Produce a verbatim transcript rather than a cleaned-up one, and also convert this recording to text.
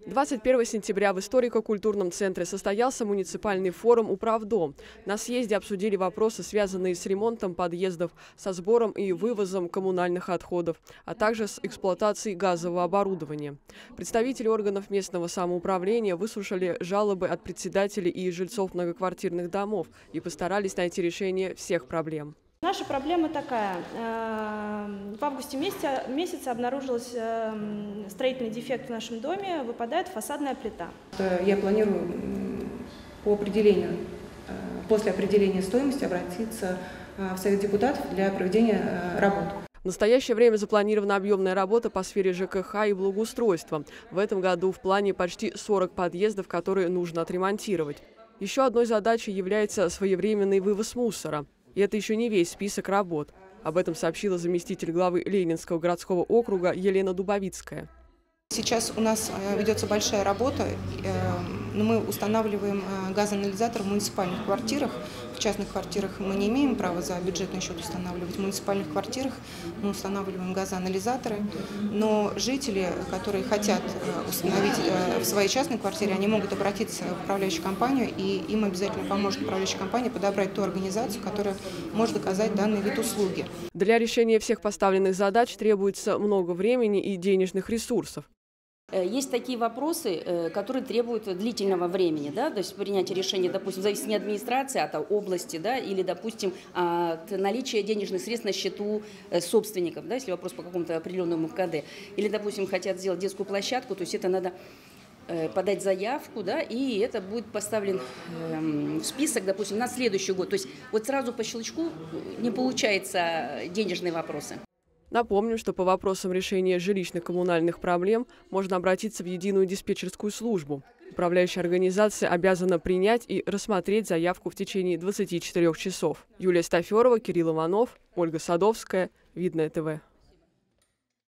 двадцать первого сентября в историко-культурном центре состоялся муниципальный форум «Управдом». На съезде обсудили вопросы, связанные с ремонтом подъездов, со сбором и вывозом коммунальных отходов, а также с эксплуатацией газового оборудования. Представители органов местного самоуправления выслушали жалобы от председателей и жильцов многоквартирных домов и постарались найти решение всех проблем. Наша проблема такая. В августе месяце, месяце обнаружился строительный дефект в нашем доме, выпадает фасадная плита. Я планирую по определению, после определения стоимости обратиться в Совет депутатов для проведения работ. В настоящее время запланирована объемная работа по сфере ЖКХ и благоустройства. В этом году в плане почти сорок подъездов, которые нужно отремонтировать. Еще одной задачей является своевременный вывоз мусора. И это еще не весь список работ. Об этом сообщила заместитель главы Ленинского городского округа Елена Дубовицкая. Сейчас у нас ведется большая работа. Мы устанавливаем газоанализатор в муниципальных квартирах. В частных квартирах мы не имеем права за бюджетный счет устанавливать. В муниципальных квартирах мы устанавливаем газоанализаторы. Но жители, которые хотят установить в своей частной квартире, они могут обратиться в управляющую компанию, и им обязательно поможет управляющая компания подобрать ту организацию, которая может оказать данный вид услуги. Для решения всех поставленных задач требуется много времени и денежных ресурсов. Есть такие вопросы, которые требуют длительного времени, да, то есть принятие решения, допустим, зависит не от администрации, а от области, да, или, допустим, от наличия денежных средств на счету собственников, да, если вопрос по какому-то определенному МКД, или, допустим, хотят сделать детскую площадку, то есть это надо подать заявку, да, и это будет поставлен в список, допустим, на следующий год. То есть вот сразу по щелчку не получается денежные вопросы. Напомним, что по вопросам решения жилищно-коммунальных проблем можно обратиться в единую диспетчерскую службу. Управляющая организация обязана принять и рассмотреть заявку в течение двадцати четырёх часов. Юлия Стаферова, Кирилл Иванов, Ольга Садовская, Видное ТВ.